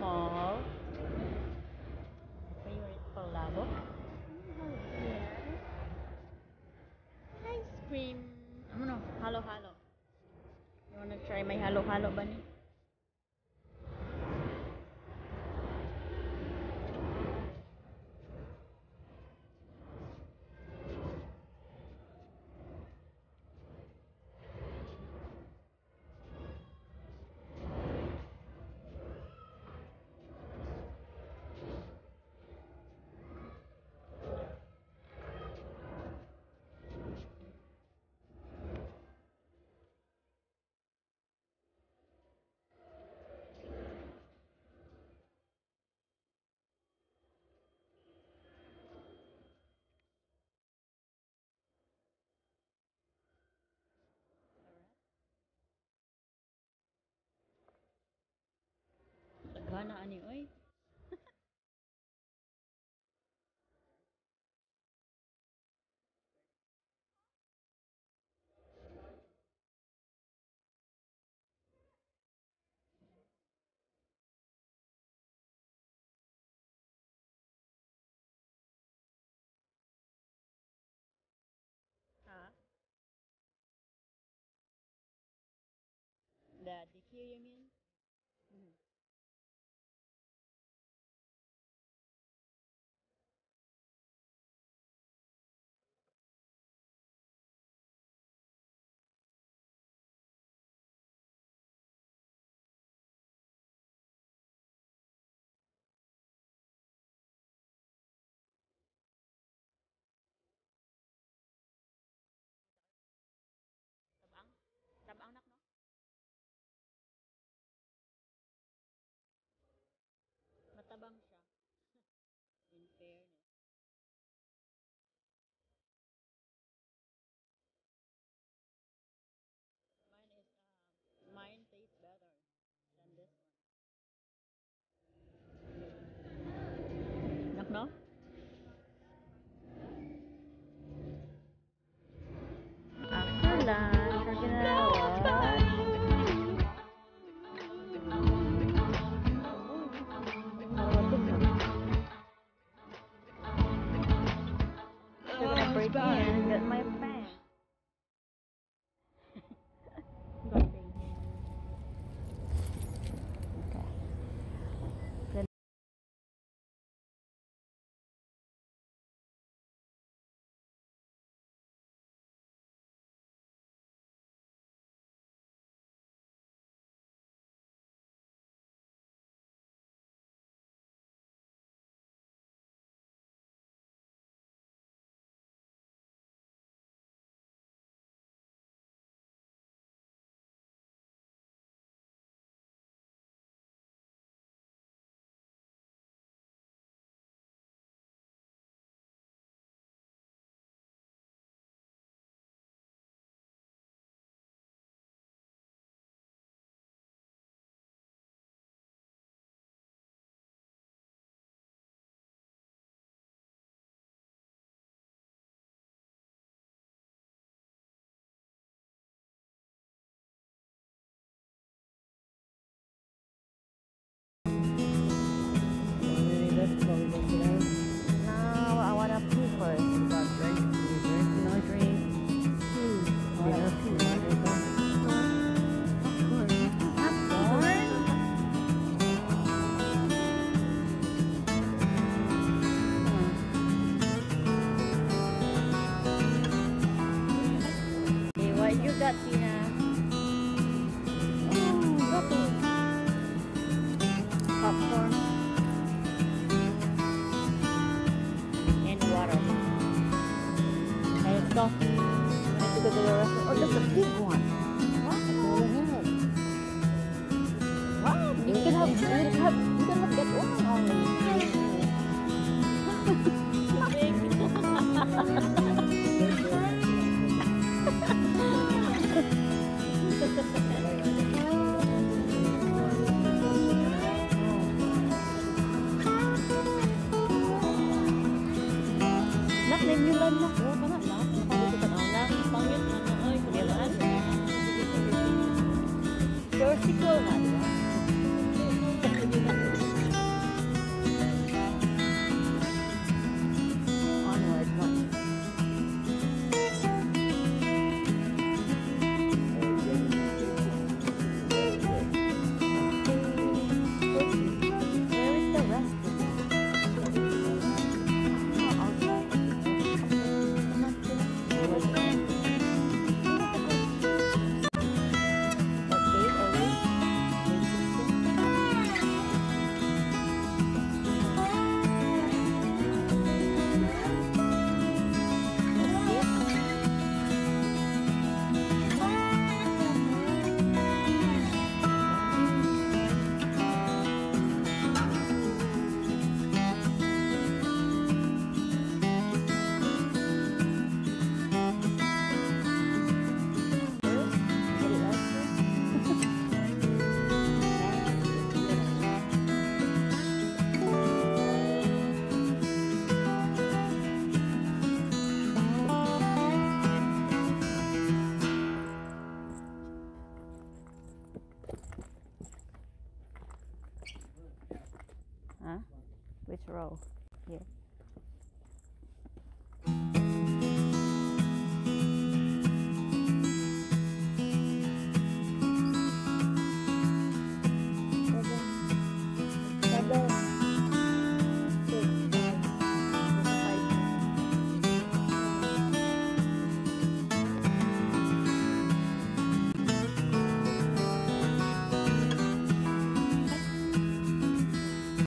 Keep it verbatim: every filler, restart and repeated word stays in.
mall. Favorite palabok? Ice cream. Ano no? Halo-halo. You wanna try my halo-halo bunny? Gana ani oy. Ha? The D Q you mean? Mhm. Tabang? Tabang nak no? Matabang siya. In fairness. Mine is um mine tastes better than this one. Nak no? After lunch, we're gonna watch. We're gonna break in, get my pen. Got things. Okay. Now I wanna pee first. You got drink? You drink? No drink? Hmm. I wanna pee. Popcorn? Hey, what you got, Tina? Oh, nothing. Popcorn. And water. Okay, let's go. Let's go to the restaurant. Oh, that's a big one. What? Go ahead. Wow, you can have, you can have, you can have that one only. Nak name yung line nak. Oh, kana na. Nakabito ka na. Pangit na na. Ay, kulilaan. First sequel na, di ba? row here.